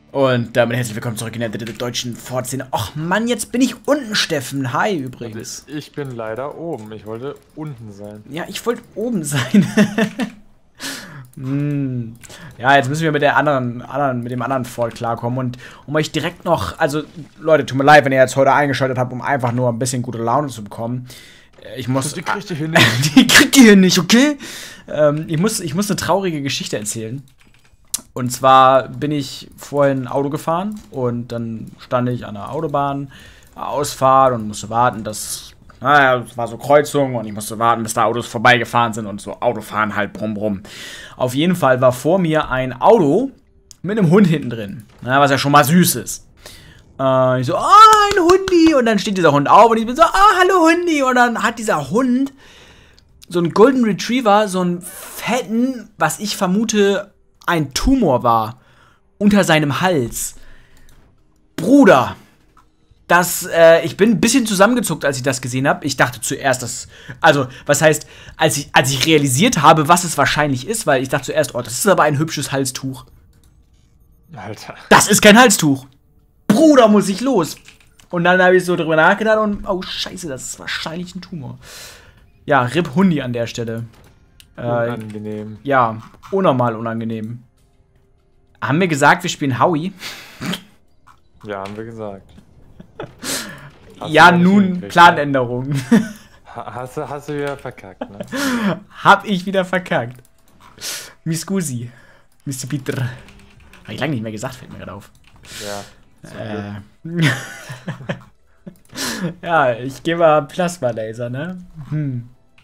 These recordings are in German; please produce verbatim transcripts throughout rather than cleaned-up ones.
Und damit herzlich willkommen zurück in der deutschen Ford-Szene. Och Mann, jetzt bin ich unten, Steffen. Hi übrigens. Ich bin leider oben. Ich wollte unten sein. Ja, ich wollte oben sein. hm. Ja, jetzt müssen wir mit der anderen, anderen, mit dem anderen Ford klarkommen. Und um euch direkt noch, also Leute, tut mir leid, wenn ihr jetzt heute eingeschaltet habt, um einfach nur ein bisschen gute Laune zu bekommen. Ich muss. Die kriegt ihr hier nicht. Die kriegt ihr hier nicht, okay? Ähm, ich muss, ich muss eine traurige Geschichte erzählen. Und zwar bin ich vorhin Auto gefahren und dann stand ich an der Autobahn, Ausfahrt und musste warten, dass, naja, es war so Kreuzung und ich musste warten, bis da Autos vorbeigefahren sind und so Autofahren halt brumm brumm. Auf jeden Fall war vor mir ein Auto mit einem Hund hinten drin, na, was ja schon mal süß ist. Äh, ich so, ah, oh, ein Hundi, und dann steht dieser Hund auf und ich bin so, ah, oh, hallo Hundi, und dann hat dieser Hund so einen Golden Retriever, so einen fetten, was ich vermute, ein Tumor war unter seinem Hals. Bruder, das, äh, ich bin ein bisschen zusammengezuckt, als ich das gesehen habe. Ich dachte zuerst, dass, also, was heißt, als ich, als ich realisiert habe, was es wahrscheinlich ist, weil ich dachte zuerst, oh, das ist aber ein hübsches Halstuch. Alter. Das ist kein Halstuch. Bruder, muss ich los. Und dann habe ich so drüber nachgedacht und, oh, scheiße, das ist wahrscheinlich ein Tumor. Ja, R I P Hundi an der Stelle. Unangenehm. Äh, ja, unnormal unangenehm. Haben wir gesagt, wir spielen Howie? Ja, haben wir gesagt. Hast ja, nun Planänderung. Hast du, hast du wieder verkackt, ne? Hab ich wieder verkackt. Mi scusi. Mister Peter. Hab ich lange nicht mehr gesagt, fällt mir gerade auf. Ja. Äh. Ja, ich gehe mal Plasma-Laser, ne? Hm.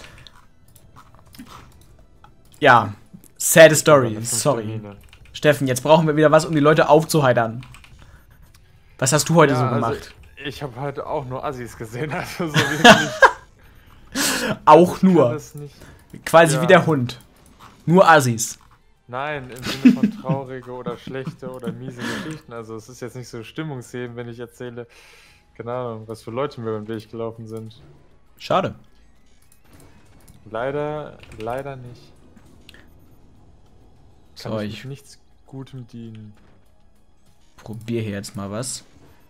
Ja, sad story, sorry. Steffen, jetzt brauchen wir wieder was, um die Leute aufzuheitern. Was hast du heute ja, so also gemacht? Ich habe heute auch nur Assis gesehen, also so wirklich. Auch nur. Quasi ja. wie der Hund. Nur Assis. Nein, im Sinne von traurige oder schlechte oder miese Geschichten. Also es ist jetzt nicht so Stimmungsheben, wenn ich erzähle, keine Ahnung, was für Leute mir beim Weg gelaufen sind. Schade. Leider, leider nicht. Kann so, ich ich nichts Gutem dienen. Probier hier jetzt mal was.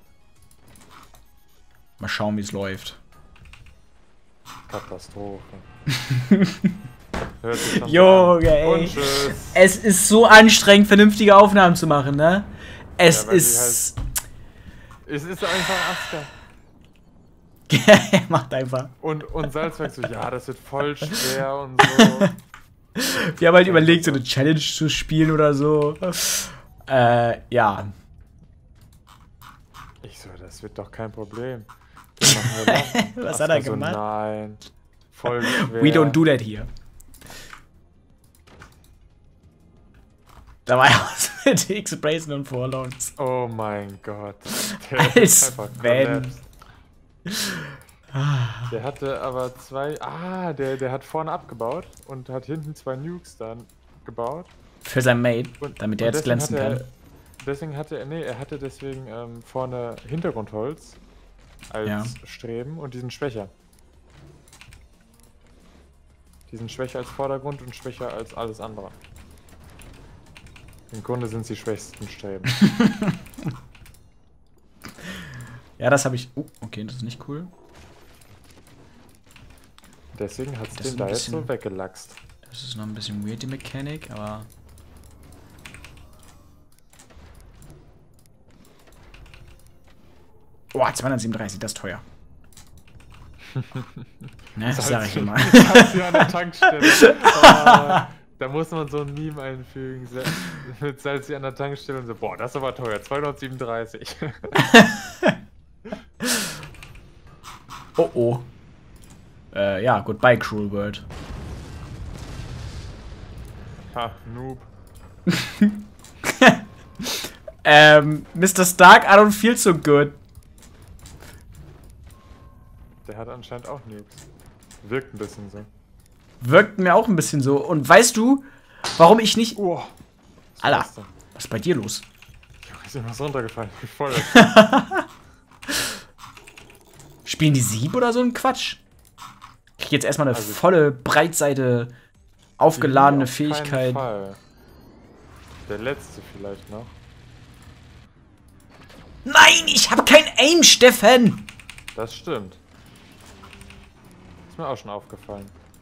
Mal schauen, wie es läuft. Katastrophe. Junge, ey. Es ist so anstrengend, vernünftige Aufnahmen zu machen, ne? Es ja, ist... Halt es ist einfach Asker. Er macht einfach. Und, und Salzwerk so, ja, das wird voll schwer und so. Wir haben halt überlegt, so eine Challenge zu spielen oder so. Äh, ja. Ich so, das wird doch kein Problem. Was hat er gemacht? So, nein. Voll schwer. We don't do that here. Da war ja was mit X-Brazen und Forlorns. Oh mein Gott. Als wenn. Der hatte aber zwei. Ah, der, der hat vorne abgebaut und hat hinten zwei Nukes dann gebaut. Für sein Mate, und, damit der jetzt glänzen er, kann. Deswegen hatte er. Nee, er hatte deswegen ähm, vorne Hintergrundholz als ja. Streben und die sind schwächer. Die sind schwächer als Vordergrund und schwächer als alles andere. Im Grunde sind sie schwächsten Streben. Ja, das habe ich. Oh, okay, das ist nicht cool. Deswegen hat es den da jetzt so weggelaxt. Das ist noch ein bisschen weird, die Mechanik, aber. Oh, zweihundertsiebenunddreißig, das ist teuer. Ne, das sag ich immer. Das hier an der Tankstelle. Oh, da muss man so ein Meme einfügen. Mit Salzi an der Tankstelle und so, boah, das ist aber teuer. zweihundertsiebenunddreißig. Oh oh. Äh, ja, goodbye, Cruel World. Ha, Noob. ähm, Mister Stark, I don't feel so good. Der hat anscheinend auch Nukes. Wirkt ein bisschen so. Wirkt mir auch ein bisschen so. Und weißt du, warum ich nicht... Oh, Alter, was ist bei dir los? Ist mir was runtergefallen. Voll. Spielen die Sieb oder so ein Quatsch? Ich krieg jetzt erstmal eine also volle Breitseite aufgeladene auf Fähigkeit. Fall. Der letzte vielleicht noch. Nein, ich habe kein Aim, Steffen! Das stimmt. Ist mir auch schon aufgefallen.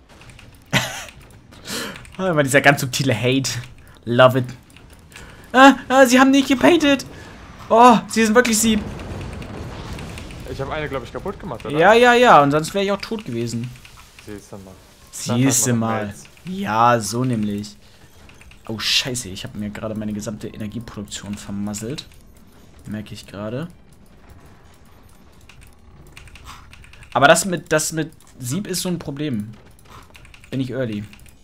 Ah, immer dieser ganz subtile Hate. Love it. Ah, ah, sie haben nicht gepainted. Oh, sie sind wirklich sie. Ich habe eine, glaube ich, kaputt gemacht, oder? Ja, ja, ja. Und sonst wäre ich auch tot gewesen. Siehst du mal. Siehst du mal. Ja, so nämlich. Oh, scheiße. Ich habe mir gerade meine gesamte Energieproduktion vermasselt. Merke ich gerade. Aber das mit, das mit Sieb ist so ein Problem. Bin ich early.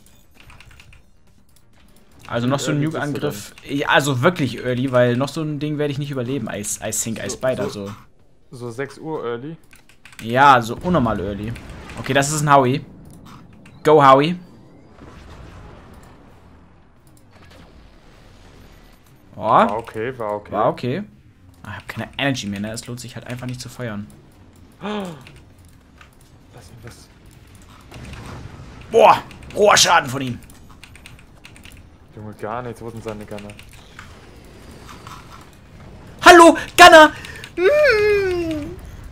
Also noch so ein Nuke-Angriff. Ja, also wirklich early, weil noch so ein Ding werde ich nicht überleben. I, I think I spider so. So sechs Uhr early? Ja, so unnormal early. Okay, das ist ein Howie. Go, Howie. Oh. War okay, war okay. War okay. Ich habe keine Energy mehr, ne? Es lohnt sich halt einfach nicht zu feuern. Was, was? Boah, roher Schaden von ihm. Junge, gar nichts. Wo sind seine Gunner? Hallo, Gunner! Mm.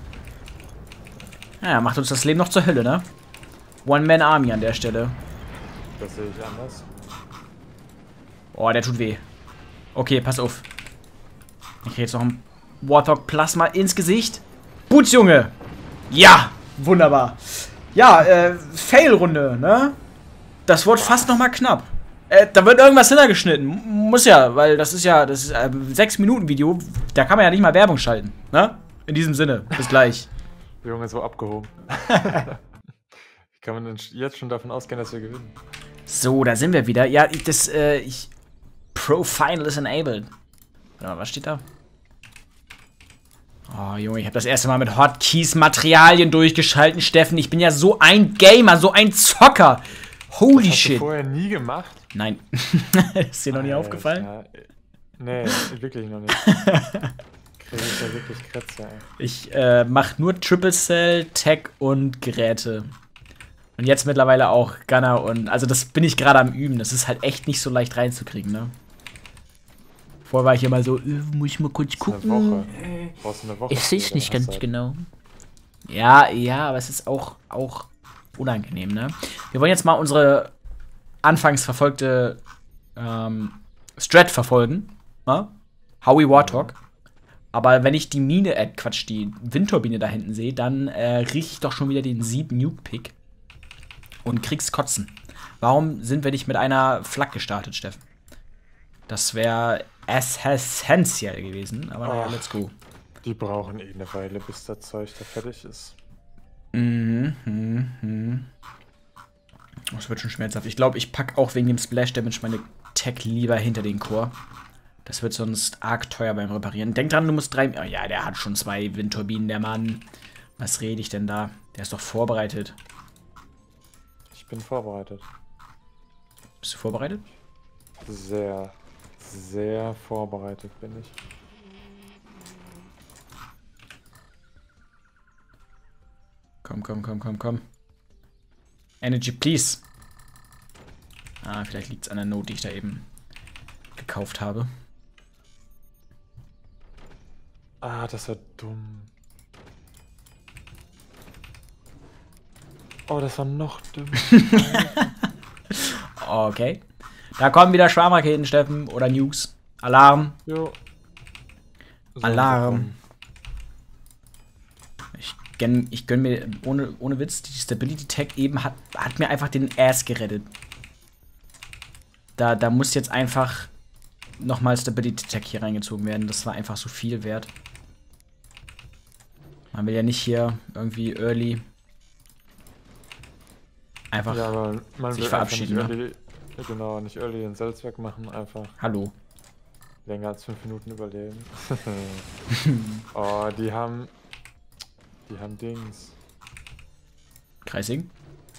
Ja, macht uns das Leben noch zur Hölle, ne? One-Man-Army an der Stelle. Das sehe ich anders. Oh, der tut weh. Okay, pass auf. Ich krieg jetzt noch ein Warthog Plasma ins Gesicht. Boots, Junge! Ja! Wunderbar. Ja, äh, Fail-Runde, ne? Das wurde fast noch mal knapp. Äh, da wird irgendwas hintergeschnitten. Muss ja, weil das ist ja, das ist ein sechs Minuten Video. Da kann man ja nicht mal Werbung schalten, ne? In diesem Sinne. Bis gleich. Junge, so abgehoben. Wie kann man denn jetzt schon davon ausgehen, dass wir gewinnen? So, da sind wir wieder. Ja, das, äh, ich... Pro-Final is enabled. Warte mal, was steht da? Oh, Junge, ich habe das erste Mal mit Hotkeys Materialien durchgeschalten, Steffen. Ich bin ja so ein Gamer, so ein Zocker. Holy das hast shit. Du vorher nie gemacht? Nein. Ist dir noch nie Alter. aufgefallen? Nee, wirklich noch nicht. Krieg ich ja wirklich Kretze, ey. Ich äh, mach nur Triple Cell, Tech und Geräte. Und jetzt mittlerweile auch Gunner und... Also das bin ich gerade am Üben. Das ist halt echt nicht so leicht reinzukriegen, ne? Vorher war ich immer so, äh, muss ich mal kurz gucken. Eine Woche. Brauchst du eine Woche? Ich sehe es nicht ganz halt. genau. Ja, ja, aber es ist auch, auch unangenehm, ne? Wir wollen jetzt mal unsere anfangs verfolgte ähm, Strat verfolgen. Ne? Howie Warthog. Aber wenn ich die Mine, äh, Quatsch, die Windturbine da hinten sehe, dann äh, rieche ich doch schon wieder den sieben Nuke Pick und krieg's kotzen. Warum sind wir nicht mit einer Flak gestartet, Steffen? Das wäre essentiell gewesen, aber naja, let's go. Die brauchen eh eine Weile, bis das Zeug da fertig ist. Mhm, mhm, mhm. Das wird schon schmerzhaft. Ich glaube, ich packe auch wegen dem Splash Damage meine Tech lieber hinter den Core. Das wird sonst arg teuer beim Reparieren. Denk dran, du musst drei... Oh ja, der hat schon zwei Windturbinen, der Mann. Was rede ich denn da? Der ist doch vorbereitet. Ich bin vorbereitet. Bist du vorbereitet? Sehr, sehr vorbereitet bin ich. Komm, komm, komm, komm, komm. Energy, please. Ah, vielleicht liegt es an der Note, die ich da eben gekauft habe. Ah, das war dumm. Oh, das war noch dumm. Okay. Da kommen wieder Schwarmraketen, Steffen. Oder Nukes. Alarm. Jo. So Alarm. Ich gönn, ich gönn mir, ohne, ohne Witz, die Stability Tech eben hat, hat mir einfach den Ass gerettet. Da, da muss jetzt einfach nochmal Stability Tech hier reingezogen werden. Das war einfach so viel wert. Man will ja nicht hier irgendwie early einfach ja, aber man sich will verabschieden. Nicht Ne? early, genau, nicht early den Cells wegmachen, einfach Hallo. länger als fünf Minuten überleben. Oh, die haben... Die haben Dings. Kreising?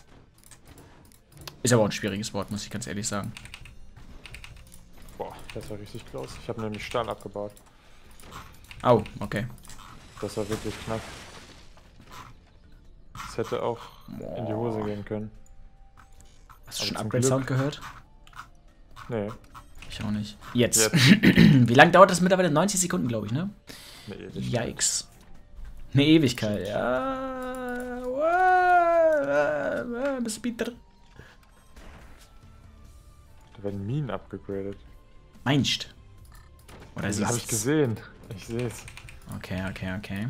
Ist aber auch ein schwieriges Wort, muss ich ganz ehrlich sagen. Boah, das war richtig close. Ich habe nämlich Stahl abgebaut. Oh, okay. Das war wirklich knapp. Das hätte auch Boah. in die Hose gehen können. Hast du schon Upgrade-Sound gehört? Nee. Ich auch nicht. Jetzt. Jetzt. Wie lange dauert das mittlerweile? neunzig Sekunden, glaube ich, ne? Eine Ewigkeit. Yikes. Eine Ewigkeit, ja. Ein bisschen bitter. Da werden Minen abgegradet. Meinst? Oder Das siehst habe ich gesehen. Ich sehe es. Okay, okay, okay.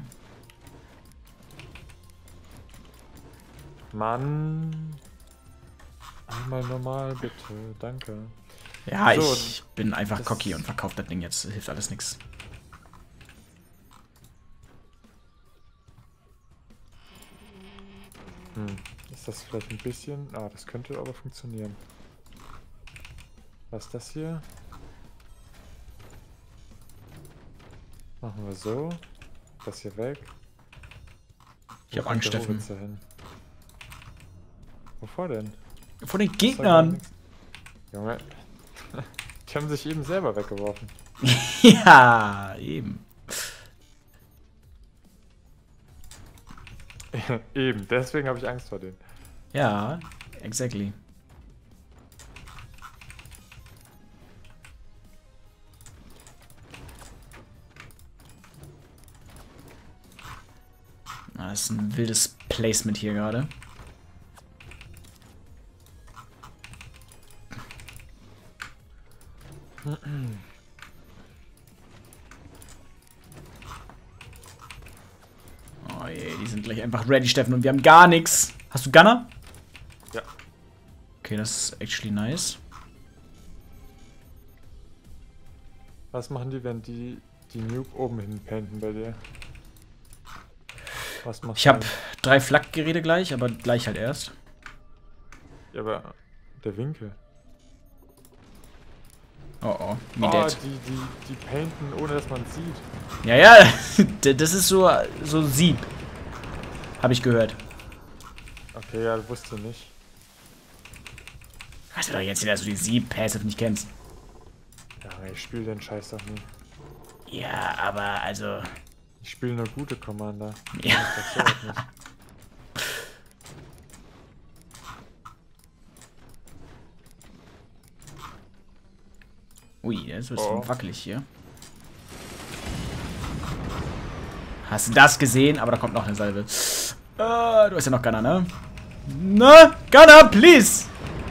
Mann. Einmal normal, bitte. Danke. Ja, So, ich bin einfach das- cocky und verkaufe das Ding jetzt. Hilft alles nichts. Hm. Ist das vielleicht ein bisschen... Ah, das könnte aber funktionieren. Was ist das hier? Machen wir so. Das hier weg. Ich Wo hab Angst, kommt der Steffen. Horizont hin? Wovor denn? Von den Das war gar Gegnern. nichts. Junge. Die haben sich eben selber weggeworfen. Ja, eben. Eben, deswegen habe ich Angst vor denen. Ja, exactly. Ah, das ist ein wildes Placement hier gerade. Oh je, die sind gleich einfach ready, Steffen, und wir haben gar nichts. Hast du Gunner? Ja. Okay, das ist actually nice. Was machen die, wenn die die Nuke oben hin painten bei dir? Was machst Ich habe du drei Flakgeräte gleich, aber gleich halt erst. dann? Ja, aber der Winkel. Oh oh, me Oh, dead. die, die, die painten, ohne dass man es sieht. Ja, ja, das ist so, so Sieb. Habe ich gehört. Okay, ja, wusste nicht. Weißt du doch jetzt wieder, dass du die Sieb-Passive nicht kennst. Ja, ich spiele den Scheiß doch nie. Ja, aber also... Ich spiele nur gute Commander. Ja. Das passiert nicht. Ui, das wird Oh. oh. wackelig hier. Hast du das gesehen? Aber da kommt noch eine Salve. Äh, du hast ja noch Gunner, ne? Ne? Gunner, please!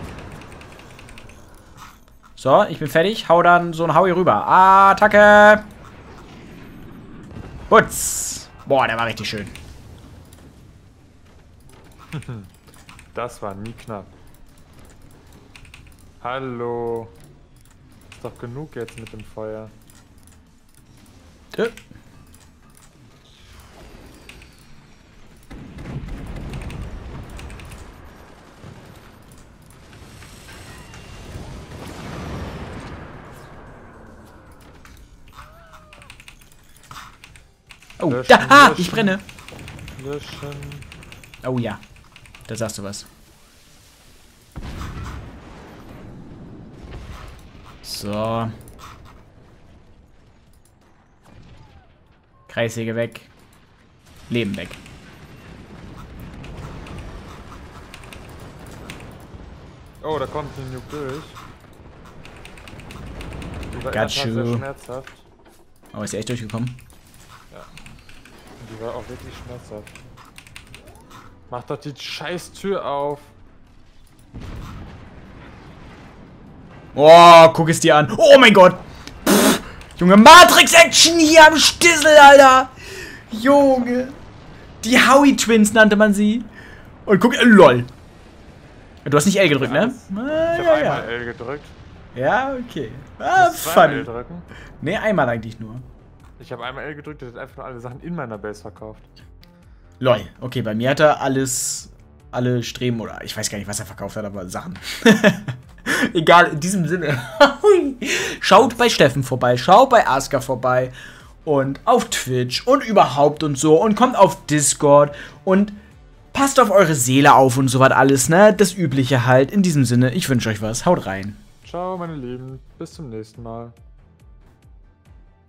So, ich bin fertig. Hau dann so ein Howie rüber. Attacke! Putz! Boah, der war richtig schön. Das war nie knapp. Hallo. Ist doch genug jetzt mit dem Feuer. Äh. Oh, Löschen, da, ah, löschen. ich brenne. Löschen. Oh ja, da sagst du was. So. Kreissäge weg. Leben weg. Oh, da kommt ein Nuke durch. Die war in der Got Tat sehr you. schmerzhaft. Oh, ist er echt durchgekommen? Und die war auch wirklich schmerzhaft. Mach doch die scheiß Tür auf. Oh, guck es dir an. Oh mein Gott. Pff, Junge, Matrix-Action hier am Stissel, Alter. Junge. Die Howie-Twins nannte man sie. Und guck, äh, lol. Du hast nicht L gedrückt, ne? Ah, Ich ja, hab ja. einmal L gedrückt. Ja, okay. Ah, Muss zweimal L funny. drücken. Ne, einmal eigentlich nur. Ich habe einmal L gedrückt, der hat einfach nur alle Sachen in meiner Base verkauft. Lol. Okay, bei mir hat er alles, alle Streben oder ich weiß gar nicht, was er verkauft hat, aber Sachen. Egal, in diesem Sinne. Schaut bei Steffen vorbei, schaut bei Aska vorbei und auf Twitch und überhaupt und so und kommt auf Discord und passt auf eure Seele auf und so was alles, ne? Das Übliche halt. In diesem Sinne, ich wünsche euch was. Haut rein. Ciao, meine Lieben. Bis zum nächsten Mal.